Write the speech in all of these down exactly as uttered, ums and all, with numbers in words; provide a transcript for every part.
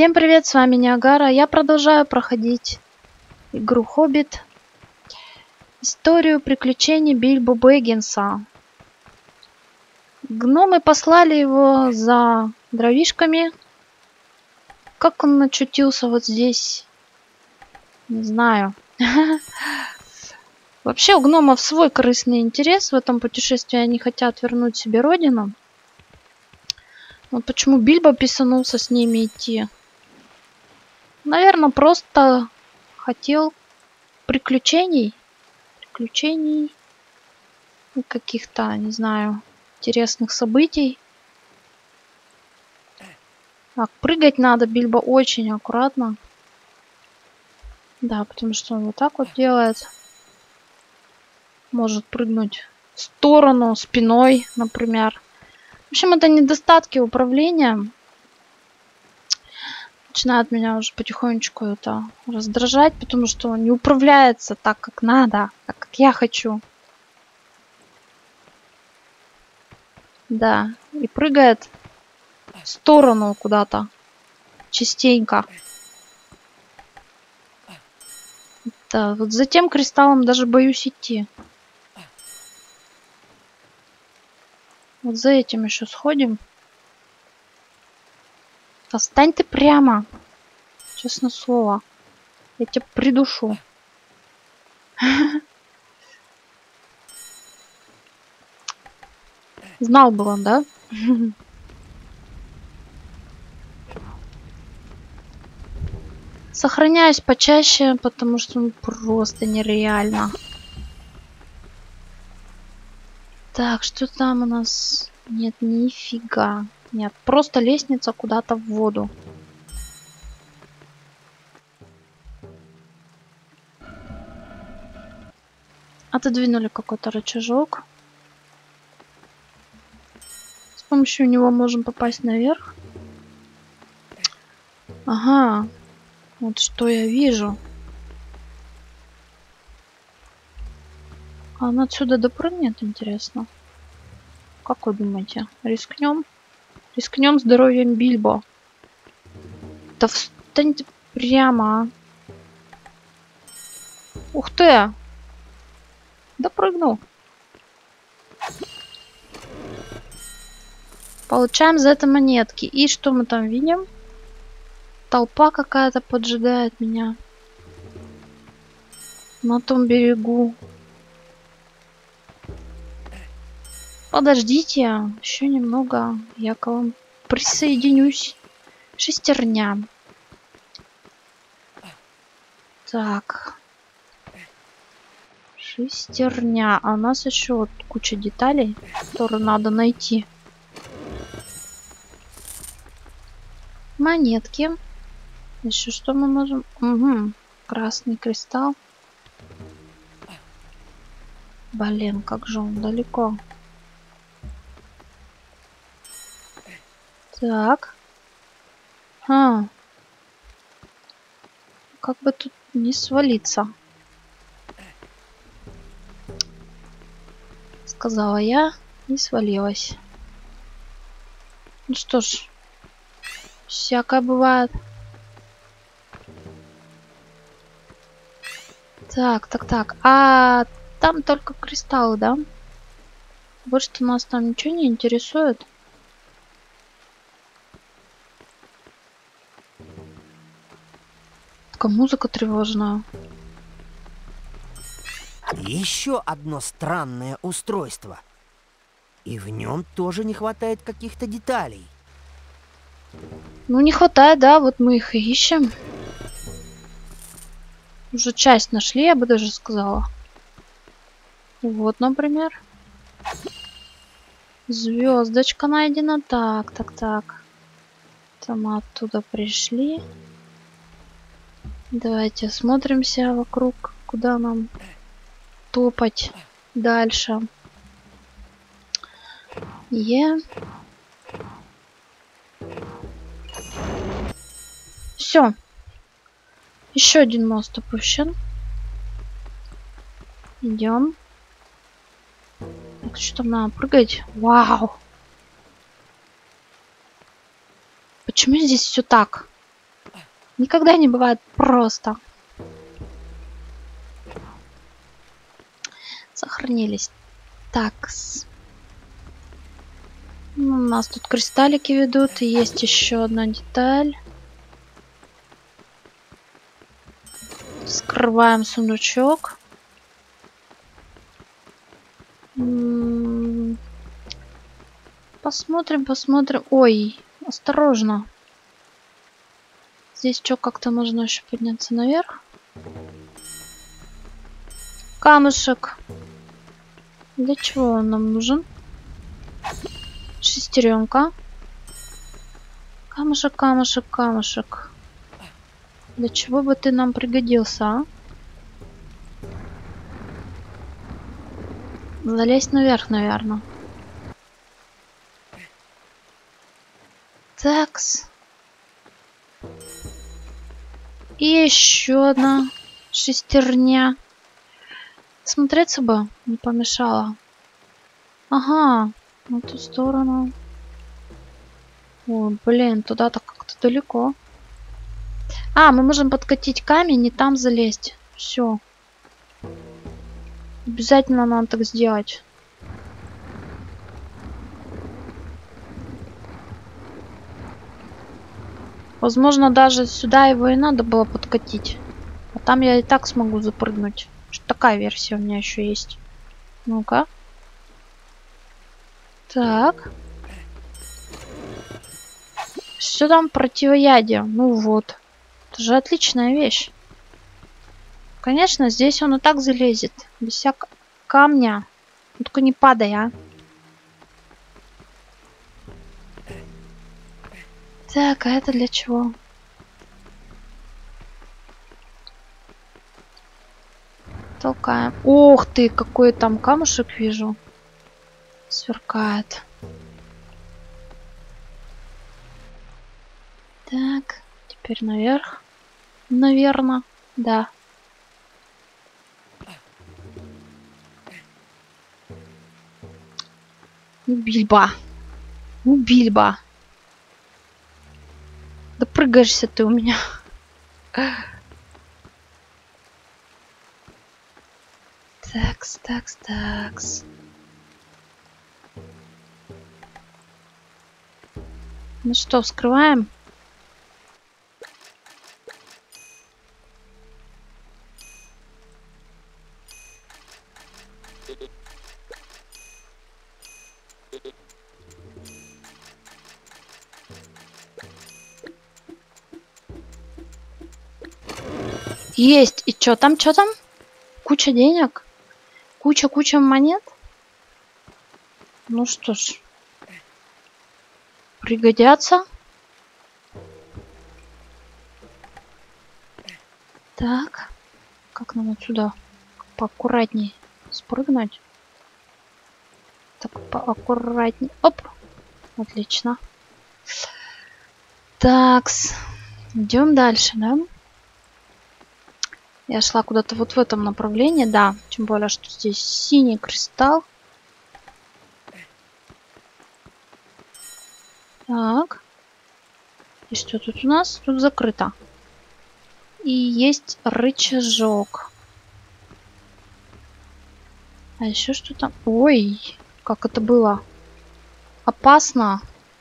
Всем привет, с вами Ниагара. Я продолжаю проходить игру Хоббит. Историю приключений Бильбо Бэггинса. Гномы послали его за дровишками. Как он очутился вот здесь? Не знаю. Вообще у гномов свой корыстный интерес в этом путешествии. Они хотят вернуть себе родину. Вот почему Бильбо писанулся с ними идти. Наверное, просто хотел приключений. Приключений. Каких-то, не знаю, интересных событий. Так, прыгать надо, Бильбо, очень аккуратно. Да, потому что он вот так вот делает. Может прыгнуть в сторону, спиной, например. В общем, это недостатки управления. Начинает меня уже потихонечку это раздражать, потому что он не управляется так, как надо, так, как я хочу. Да, и прыгает в сторону куда-то. Частенько. Да, вот за тем кристаллом даже боюсь идти. Вот за этим еще сходим. Да стань ты прямо. Честное слово. Я тебя придушу. Знал бы он, да? Сохраняюсь почаще, потому что ну, просто нереально. Так, что там у нас? Нет, нифига. Нет, просто лестница куда-то в воду. Отодвинули какой-то рычажок. С помощью него можем попасть наверх. Ага. Вот что я вижу. А он отсюда допрыгнет, интересно? Как вы думаете? Рискнем? Рискнем здоровьем Бильбо. Да встаньте прямо. Ух ты! Допрыгнул. Получаем за это монетки. И что мы там видим? Толпа какая-то поджидает меня. На том берегу. Подождите. Еще немного. Я к вам присоединюсь. Шестерня. Так. Шестерня. А у нас еще вот куча деталей, которые надо найти. Монетки. Еще что мы можем? Угу. Красный кристалл. Блин, как же он далеко. Так. А. Как бы тут не свалиться. Сказала я и свалилась. Ну что ж. Всякое бывает. Так, так, так. А там только кристаллы, да? Больше-то нас там ничего не интересует. Такая музыка тревожная. Еще одно странное устройство. И в нем тоже не хватает каких-то деталей. Ну, не хватает, да, вот мы их и ищем. Уже часть нашли, я бы даже сказала. Вот, например. Звездочка найдена. Так, так, так. Это мы оттуда пришли. Давайте осмотримся вокруг, куда нам топать дальше. Е. Все. Еще один мост опущен. Идем. Так, что там надо прыгать? Вау! Почему здесь все так? Никогда не бывает просто. Сохранились. Так. Ну, у нас тут кристаллики ведут. И есть еще одна деталь. Скрываем сундучок. М-м-м. Посмотрим, посмотрим. Ой, осторожно. Здесь что, как-то нужно еще подняться наверх? Камушек. Для чего он нам нужен? Шестеренка. Камушек, камушек, камушек. Для чего бы ты нам пригодился, а? Залезть наверх, наверное. Такс. И еще одна шестерня. Смотреться бы не помешало. Ага, на ту сторону. О, блин, туда-то как-то далеко. А, мы можем подкатить камень и там залезть. Все. Обязательно надо так сделать. Возможно, даже сюда его и надо было подкатить. А там я и так смогу запрыгнуть. Что такая версия у меня еще есть. Ну-ка. Так. Что там? Противоядие. Ну вот. Это же отличная вещь. Конечно, здесь он и так залезет. Без всякого камня. Ну, только не падай, а. Так, а это для чего? Толкаем. Ух ты, какой там камушек вижу. Сверкает. Так, теперь наверх. Наверно, да. Ну, Бильбо. Ну, Бильбо. Да прыгаешься ты у меня. Такс, такс, такс. Ну что, вскрываем? Есть. И чё там, чё там? Куча денег? Куча-куча монет? Ну что ж. Пригодятся. Так. Как нам отсюда поаккуратней спрыгнуть? Так, поаккуратней. Оп. Отлично. Такс. Идем дальше, да? Я шла куда-то вот в этом направлении, да. Тем более, что здесь синий кристалл. Так. И что тут у нас? Тут закрыто. И есть рычажок. А еще что-то... Ой, как это было опасно.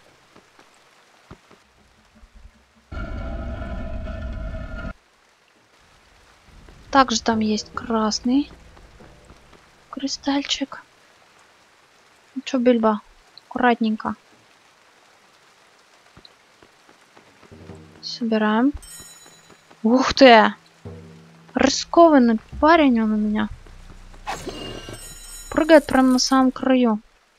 Также там есть красный кристальчик. Ну что, Бильбо, аккуратненько. Собираем. Ух ты! Рискованный парень он у меня. Прыгает прямо на самом краю.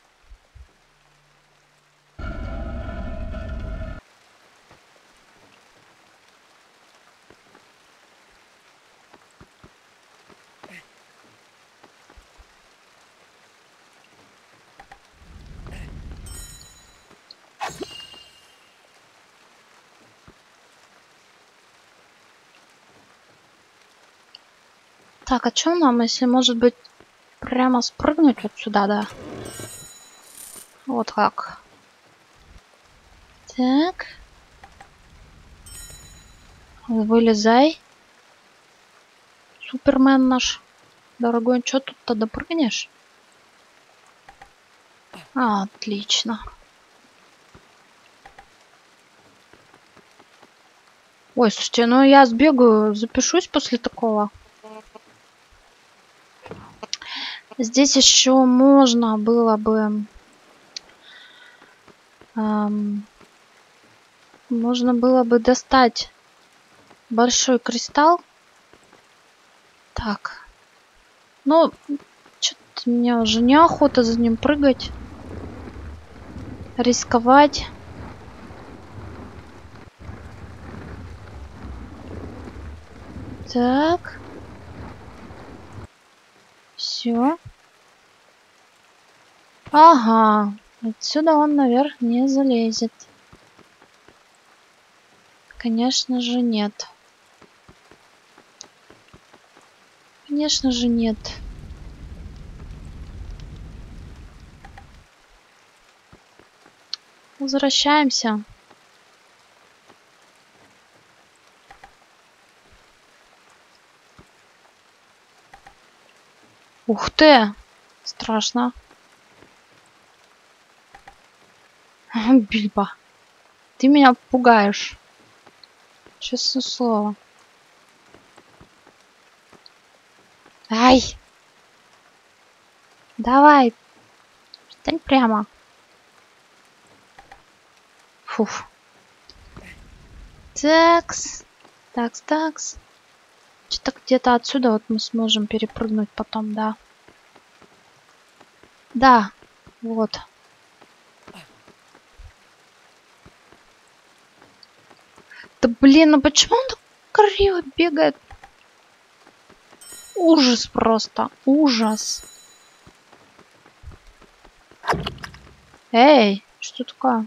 Так, а что нам, если, может быть, прямо спрыгнуть вот сюда, да? Вот как. Так. Вылезай. Супермен наш. Дорогой, что тут тогда прыгнешь? А, отлично. Ой, слушайте, ну я сбегаю, запишусь после такого. Здесь еще можно было бы... Эм, можно было бы достать большой кристалл. Так. Ну, что-то мне уже неохота за ним прыгать. Рисковать. Так. Все. Ага. Отсюда он наверх не залезет. Конечно же нет. Конечно же нет. Возвращаемся. Ух ты! Страшно. Бильбо. Ты меня пугаешь. Честное слово. Ай! Давай. Встань прямо. Фуф. Такс. Такс, такс. Что-то где-то отсюда вот мы сможем перепрыгнуть потом, да. Да. Вот. Да блин, ну почему он так криво бегает? Ужас просто. Ужас. Эй, что такое?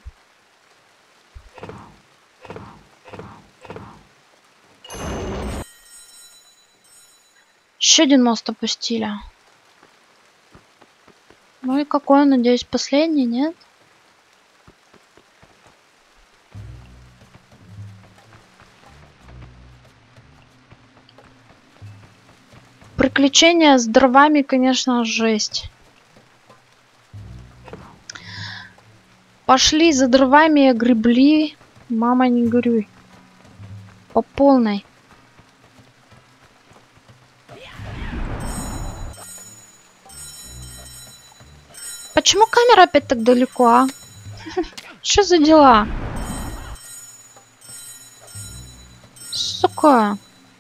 Еще один мост опустили. Ну и какой он, надеюсь, последний, нет? Приключения с дровами, конечно, жесть. Пошли за дровами, гребли. Мама, не горюй. По полной. Почему камера опять так далеко, а? Что за дела? Сука.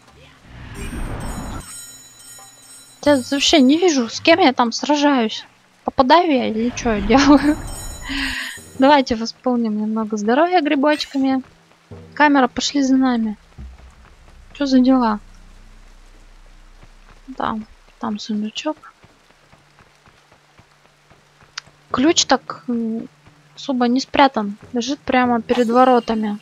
Я вообще не вижу, с кем я там сражаюсь. Попадаю я или что я делаю? Давайте восполним немного здоровья грибочками. Камера, пошли за нами. Что за дела? Да, там сундучок. Ключ так особо не спрятан. Лежит прямо перед воротами.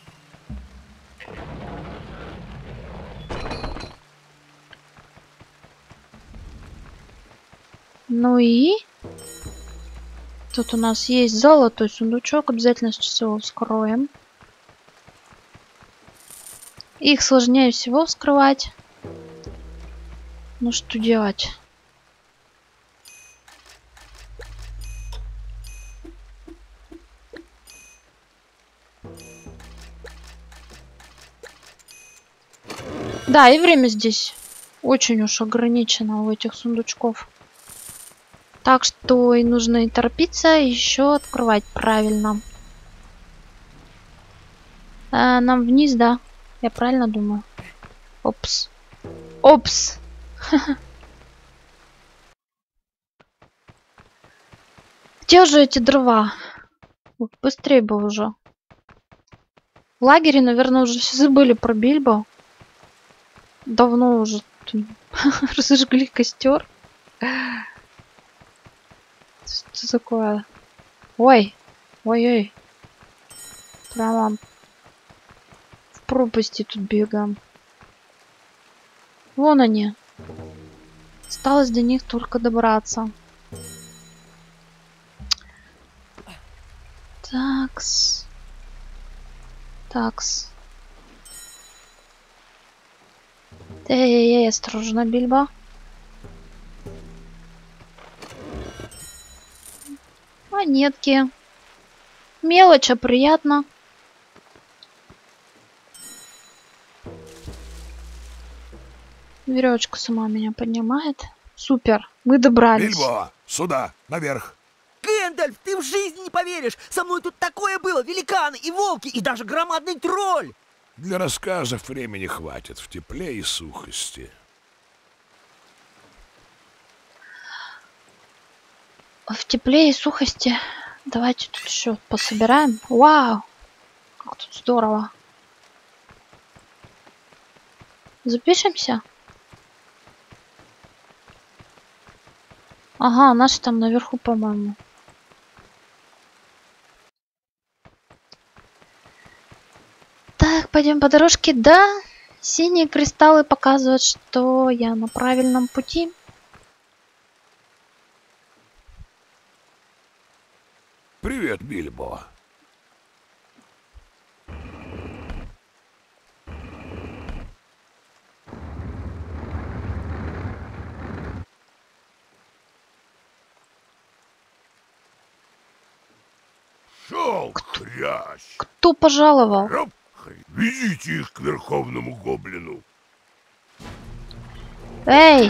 Ну и... Тут у нас есть золотой сундучок. Обязательно сейчас его вскроем. Их сложнее всего вскрывать. Ну что делать? Да, и время здесь очень уж ограничено у этих сундучков. Так что и нужно и торопиться, еще открывать правильно. А, нам вниз, да? Я правильно думаю? Опс. Опс. Где же эти дрова? Быстрее бы уже. В лагере, наверное, уже все забыли про Бильбо. Давно уже разожгли костер. Что такое? Ой. Ой-ой. Прямо в пропасти тут бегаем. Вон они. Осталось до них только добраться. Такс. Такс. Эй-эй-эй, осторожно, Бильбо. Монетки. Мелочь, а приятно. Веревочка сама меня поднимает. Супер, мы добрались. Бильбо, сюда, наверх. Гэндальф, ты в жизни не поверишь! Со мной тут такое было! Великаны и волки, и даже громадный тролль! Для рассказов времени хватит в тепле и сухости. В тепле и сухости. Давайте тут еще пособираем. Вау! Как тут здорово. Запишемся? Ага, наши там наверху, по-моему. Так, пойдем по дорожке. Да, синие кристаллы показывают, что я на правильном пути. Привет, Бильбо. Шел, хрящ! Кто пожаловал? Раб, везите их к Верховному Гоблину. Эй!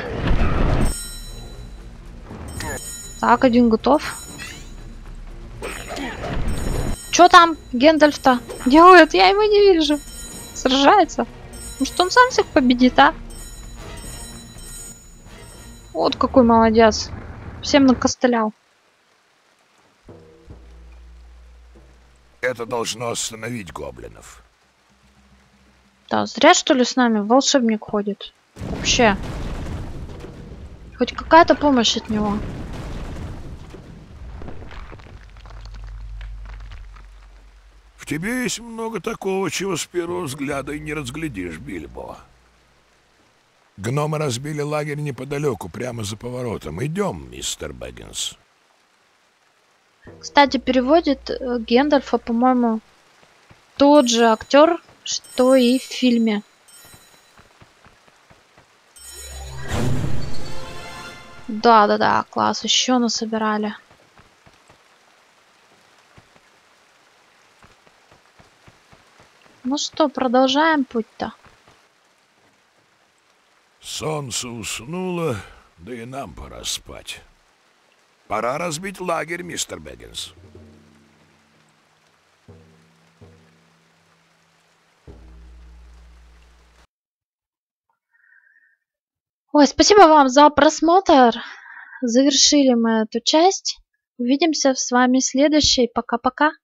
Так, один готов. Чё там Гэндальф-то делает? Я его не вижу. Сражается. Может, он сам всех победит, а? Вот какой молодец. Всем накостылял. Это должно остановить гоблинов. Да, зря что ли с нами волшебник ходит. Вообще. Хоть какая-то помощь от него. В тебе есть много такого, чего с первого взгляда и не разглядишь, Бильбо. Гномы разбили лагерь неподалеку, прямо за поворотом. Идем, мистер Бэггинс. Кстати, переводит э, Гэндальфа, по-моему, тот же актер, что и в фильме. Да-да-да, класс, еще насобирали. Ну что, продолжаем путь-то. Солнце уснуло, да и нам пора спать. Пора разбить лагерь, мистер Бэггинс. Ой, спасибо вам за просмотр. Завершили мы эту часть. Увидимся с вами в следующей. Пока-пока.